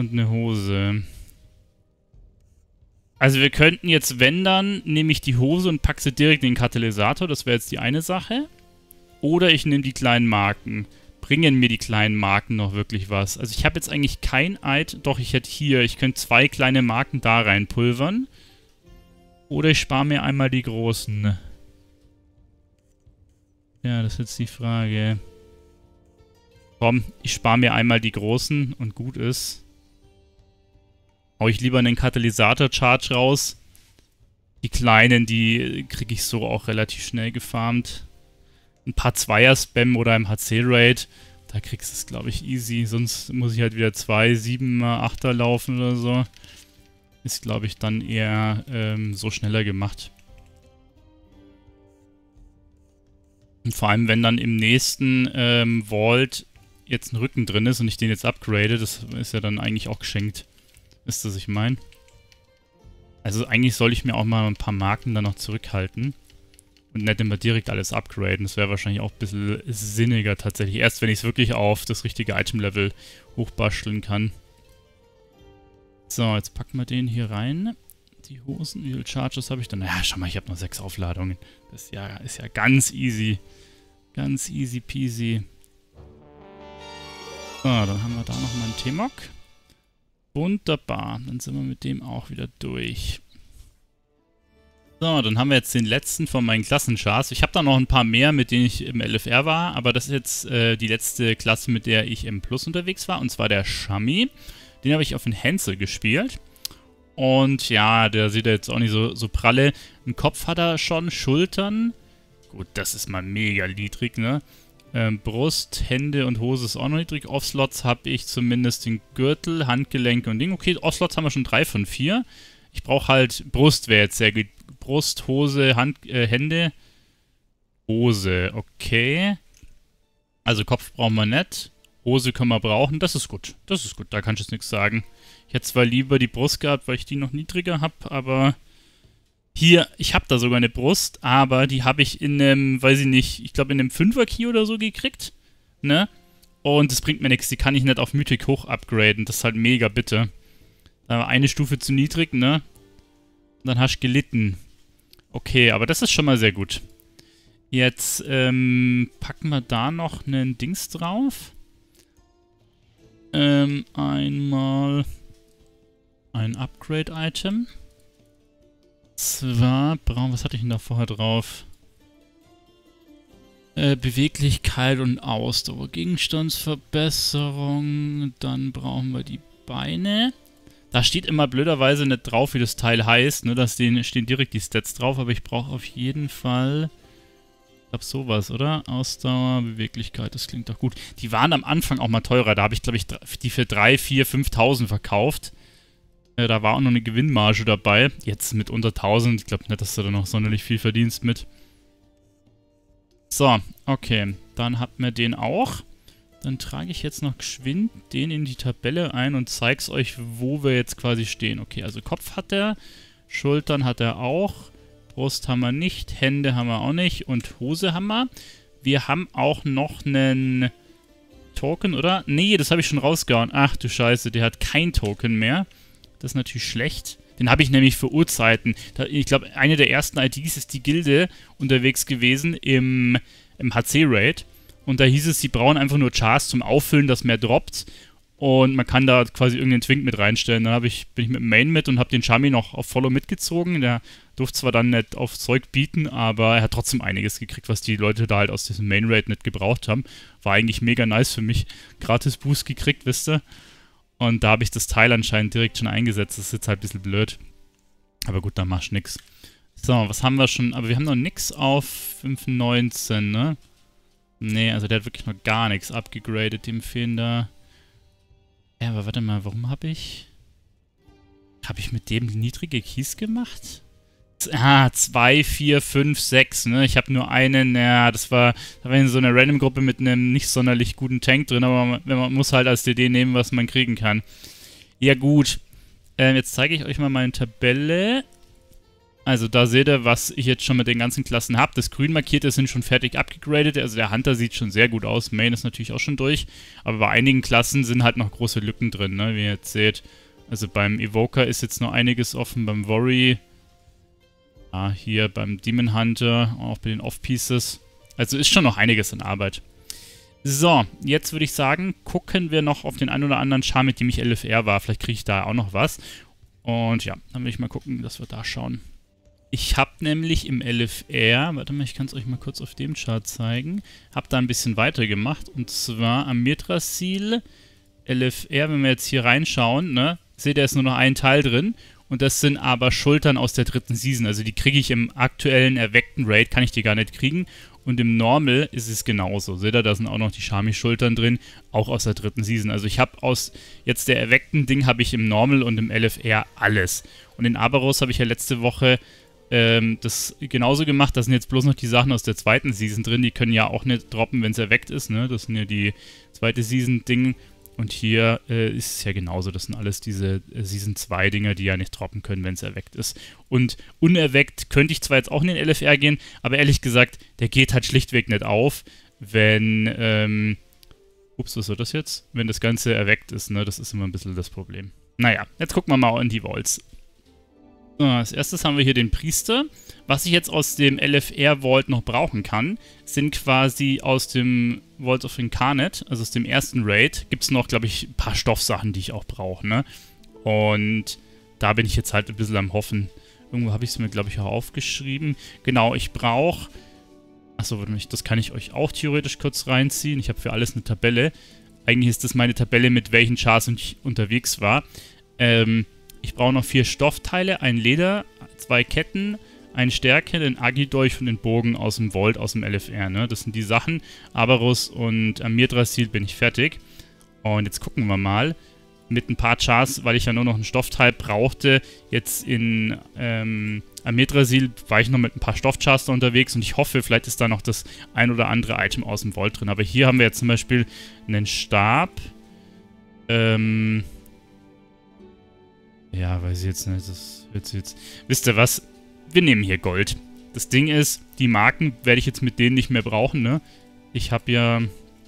Und eine Hose. Also wir könnten jetzt, wenn dann, nehme ich die Hose und packe sie direkt in den Katalysator. Das wäre jetzt die eine Sache. Oder ich nehme die kleinen Marken. Bringen mir die kleinen Marken noch wirklich was? Also ich habe jetzt eigentlich kein Eid. Doch, ich hätte hier. Ich könnte zwei kleine Marken da reinpulvern. Oder ich spare mir einmal die großen. Ja, das ist jetzt die Frage. Komm, ich spare mir einmal die großen und gut ist. Hau ich lieber einen Katalysator-Charge raus. Die kleinen, die kriege ich so auch relativ schnell gefarmt. Ein paar Zweier-Spam oder im H C-Raid, da kriegst du es, glaube ich, easy. Sonst muss ich halt wieder zwei, sieben, achter laufen oder so. Ist, glaube ich, dann eher ähm, so schneller gemacht. Und vor allem, wenn dann im nächsten ähm, Vault jetzt ein Rücken drin ist und ich den jetzt upgrade, das ist ja dann eigentlich auch geschenkt. Wisst ihr, was ich meine? Also eigentlich soll ich mir auch mal ein paar Marken dann noch zurückhalten. Und nicht immer direkt alles upgraden. Das wäre wahrscheinlich auch ein bisschen sinniger tatsächlich. Erst wenn ich es wirklich auf das richtige Item-Level hochbasteln kann. So, jetzt packen wir den hier rein. Die Hosen, wie viele Charges habe ich dann? Ja, schau mal, ich habe noch sechs Aufladungen. Das ist ja, ist ja ganz easy. Ganz easy peasy. So, dann haben wir da nochmal einen T-Mog. Wunderbar, dann sind wir mit dem auch wieder durch. So, dann haben wir jetzt den letzten von meinen Klassenchars. Ich habe da noch ein paar mehr, mit denen ich im L F R war, aber das ist jetzt äh, die letzte Klasse, mit der ich im Plus unterwegs war, und zwar der Shami. Den habe ich auf den Hansel gespielt. Und ja, der sieht jetzt auch nicht so, so pralle. Einen Kopf hat er schon, Schultern. Gut, das ist mal mega niedrig, ne? Ähm, Brust, Hände und Hose ist auch noch niedrig. Offslots habe ich zumindest den Gürtel, Handgelenke und Ding. Okay, Offslots haben wir schon drei von vier. Ich brauche halt, Brust wäre jetzt sehr gut. Brust, Hose, Hand, äh, Hände, Hose, okay. Also Kopf brauchen wir nicht. Hose können wir brauchen, das ist gut. Das ist gut, da kann ich jetzt nichts sagen. Ich hätte zwar lieber die Brust gehabt, weil ich die noch niedriger habe, aber hier, ich habe da sogar eine Brust, aber die habe ich in einem, weiß ich nicht, ich glaube in einem Fünfer-Key oder so gekriegt, ne? Und das bringt mir nichts, die kann ich nicht auf Mythic hoch upgraden, das ist halt mega bitte. Da war eine Stufe zu niedrig, ne? Und dann hast du gelitten. Okay, aber das ist schon mal sehr gut. Jetzt ähm, packen wir da noch einen Dings drauf. Ähm, einmal ein Upgrade-Item. Zwar brauchen, was hatte ich denn da vorher drauf? Äh, Beweglichkeit und Ausdauer. Gegenstandsverbesserung. Dann brauchen wir die Beine. Da steht immer blöderweise nicht drauf, wie das Teil heißt. Ne? Da stehen, stehen direkt die Stats drauf, aber ich brauche auf jeden Fall... Ich glaube sowas, oder? Ausdauer, Beweglichkeit, das klingt doch gut. Die waren am Anfang auch mal teurer. Da habe ich, glaube ich, die für drei, vier, fünftausend verkauft. Äh, da war auch noch eine Gewinnmarge dabei. Jetzt mit unter tausend. Ich glaube nicht, dass du da noch sonderlich viel verdienst mit. So, okay. Dann hat man den auch. Dann trage ich jetzt noch geschwind den in die Tabelle ein und zeige es euch, wo wir jetzt quasi stehen. Okay, also Kopf hat er, Schultern hat er auch, Brust haben wir nicht, Hände haben wir auch nicht und Hose haben wir. Wir haben auch noch einen Token, oder? Nee, das habe ich schon rausgehauen. Ach du Scheiße, der hat kein Token mehr. Das ist natürlich schlecht. Den habe ich nämlich für Urzeiten. Da, ich glaube, eine der ersten I Ds ist die Gilde unterwegs gewesen im, im H C-Raid. Und da hieß es, sie brauchen einfach nur Chars zum Auffüllen, dass mehr droppt. Und man kann da quasi irgendeinen Twink mit reinstellen. Dann ich, bin ich mit dem Main mit und habe den Shami noch auf Follow mitgezogen. Der durfte zwar dann nicht auf Zeug bieten, aber er hat trotzdem einiges gekriegt, was die Leute da halt aus diesem Main-Raid nicht gebraucht haben. War eigentlich mega nice für mich. Gratis Boost gekriegt, wisst ihr. Und da habe ich das Teil anscheinend direkt schon eingesetzt. Das ist jetzt halt ein bisschen blöd. Aber gut, dann machst du nix. So, was haben wir schon? Aber wir haben noch nix auf fünf neunzehn, ne? Nee, also der hat wirklich noch gar nichts abgegradet, dem fehlen da. Ja, aber warte mal, warum habe ich... Habe ich mit dem niedrige Keys gemacht? Ah, zwei, vier, fünf, sechs, ne? Ich habe nur einen, ja, das war... Da war so eine Random-Gruppe mit einem nicht sonderlich guten Tank drin, aber man, man muss halt als D D nehmen, was man kriegen kann. Ja, gut. Ähm, jetzt zeige ich euch mal meine Tabelle. Also da seht ihr, was ich jetzt schon mit den ganzen Klassen habe. Das grün markierte sind schon fertig abgegradet. Also der Hunter sieht schon sehr gut aus. Main ist natürlich auch schon durch. Aber bei einigen Klassen sind halt noch große Lücken drin, ne? Wie ihr jetzt seht. Also beim Evoker ist jetzt noch einiges offen. Beim Worry. Ah, hier beim Demon Hunter. Auch bei den Off-Pieces. Also ist schon noch einiges an Arbeit. So, jetzt würde ich sagen, gucken wir noch auf den einen oder anderen Char, mit dem ich L F R war. Vielleicht kriege ich da auch noch was. Und ja, dann will ich mal gucken, dass wir da schauen. Ich habe nämlich im L F R, warte mal, ich kann es euch mal kurz auf dem Chart zeigen, habe da ein bisschen weitergemacht. Und zwar am Mirtrasil L F R, wenn wir jetzt hier reinschauen, ne, seht ihr, ist nur noch ein Teil drin. Und das sind aber Schultern aus der dritten Season. Also die kriege ich im aktuellen erweckten Raid, kann ich die gar nicht kriegen. Und im Normal ist es genauso. Seht ihr, da sind auch noch die Shami-Schultern drin, auch aus der dritten Season. Also ich habe aus jetzt der erweckten Ding, habe ich im Normal und im L F R alles. Und in Aberos habe ich ja letzte Woche ähm, das genauso gemacht. Da sind jetzt bloß noch die Sachen aus der zweiten Season drin. Die können ja auch nicht droppen, wenn es erweckt ist, ne? Das sind ja die zweite Season-Dinge. Und hier äh, ist es ja genauso. Das sind alles diese äh, Season zwei Dinger, die ja nicht droppen können, wenn es erweckt ist. Und unerweckt könnte ich zwar jetzt auch in den L F R gehen, aber ehrlich gesagt, der geht halt schlichtweg nicht auf, wenn, ähm, ups, was war das jetzt? Wenn das Ganze erweckt ist, ne? Das ist immer ein bisschen das Problem. Naja, jetzt gucken wir mal in die Vaults. So, als erstes haben wir hier den Priester. Was ich jetzt aus dem L F R-Vault noch brauchen kann, sind quasi aus dem Vault of Incarnate, also aus dem ersten Raid, gibt es noch, glaube ich, ein paar Stoffsachen, die ich auch brauche, ne? Und da bin ich jetzt halt ein bisschen am Hoffen. Irgendwo habe ich es mir, glaube ich, auch aufgeschrieben. Genau, ich brauche... Achso, warte mal, das kann ich euch auch theoretisch kurz reinziehen. Ich habe für alles eine Tabelle. Eigentlich ist das meine Tabelle, mit welchen Chars ich unterwegs war. Ähm... Ich brauche noch vier Stoffteile, ein Leder, zwei Ketten, eine Stärke, den Agidolch und den Bogen aus dem Vault, aus dem L F R. Ne? Das sind die Sachen. Aberus und am Mirtrasil bin ich fertig. Und jetzt gucken wir mal. Mit ein paar Chars, weil ich ja nur noch ein Stoffteil brauchte. Jetzt in ähm, am Mirtrasil war ich noch mit ein paar Stoffchars da unterwegs. Und ich hoffe, vielleicht ist da noch das ein oder andere Item aus dem Vault drin. Aber hier haben wir jetzt zum Beispiel einen Stab. Ähm... Ja, weiß ich jetzt nicht. Das wird jetzt. Wisst ihr was? Wir nehmen hier Gold. Das Ding ist, die Marken werde ich jetzt mit denen nicht mehr brauchen, ne? Ich habe ja...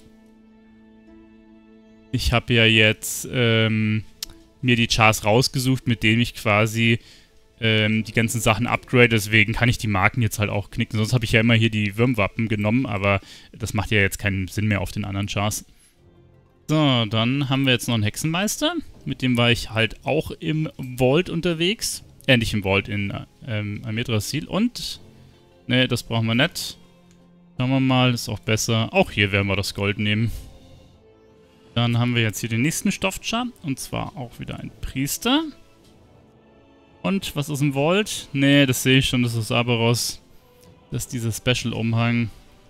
Ich habe ja jetzt ähm, mir die Chars rausgesucht, mit denen ich quasi ähm, die ganzen Sachen upgrade. Deswegen kann ich die Marken jetzt halt auch knicken. Sonst habe ich ja immer hier die Würmwappen genommen, aber das macht ja jetzt keinen Sinn mehr auf den anderen Chars. So, dann haben wir jetzt noch einen Hexenmeister. Mit dem war ich halt auch im Vault unterwegs. Äh, nicht im Vault, in ähm, Mirtrasil. Und, ne, das brauchen wir nicht. Schauen wir mal, ist auch besser. Auch hier werden wir das Gold nehmen. Dann haben wir jetzt hier den nächsten Stoffchar. Und zwar auch wieder ein Priester. Und, was ist im Vault? Ne, das sehe ich schon, das ist Aberos. Das ist dieser Special-Umhang.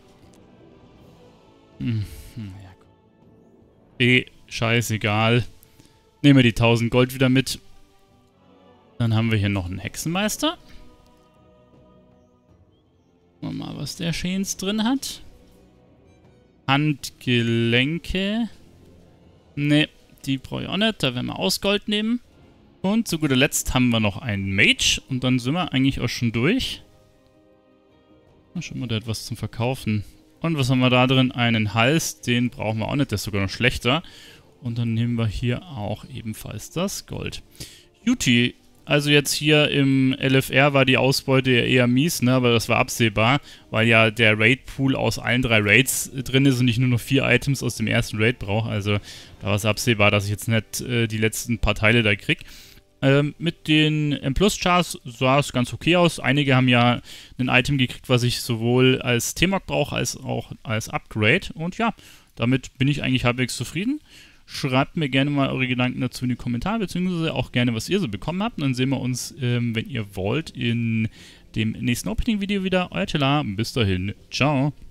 Hm, hm, ja. Eh, scheißegal. Nehmen wir die tausend Gold wieder mit. Dann haben wir hier noch einen Hexenmeister. Gucken wir mal, was der Schönes drin hat. Handgelenke. Ne, die brauche ich auch nicht. Da werden wir Ausgold nehmen. Und zu guter Letzt haben wir noch einen Mage. Und dann sind wir eigentlich auch schon durch. Na, schon mal, der hat was zum Verkaufen. Und was haben wir da drin? Einen Hals, den brauchen wir auch nicht, der ist sogar noch schlechter. Und dann nehmen wir hier auch ebenfalls das Gold. Juti, also jetzt hier im L F R war die Ausbeute ja eher mies, ne? Aber das war absehbar, weil ja der Raid-Pool aus allen drei Raids drin ist und ich nur noch vier Items aus dem ersten Raid brauche. Also da war es absehbar, dass ich jetzt nicht äh, die letzten paar Teile da kriege. Ähm, mit den M-Plus-Chars sah es ganz okay aus. Einige haben ja ein Item gekriegt, was ich sowohl als T-Mog brauche, als auch als Upgrade. Und ja, damit bin ich eigentlich halbwegs zufrieden. Schreibt mir gerne mal eure Gedanken dazu in die Kommentare, beziehungsweise auch gerne, was ihr so bekommen habt. Und dann sehen wir uns, ähm, wenn ihr wollt, in dem nächsten Opening-Video wieder. Euer Tela, bis dahin, ciao.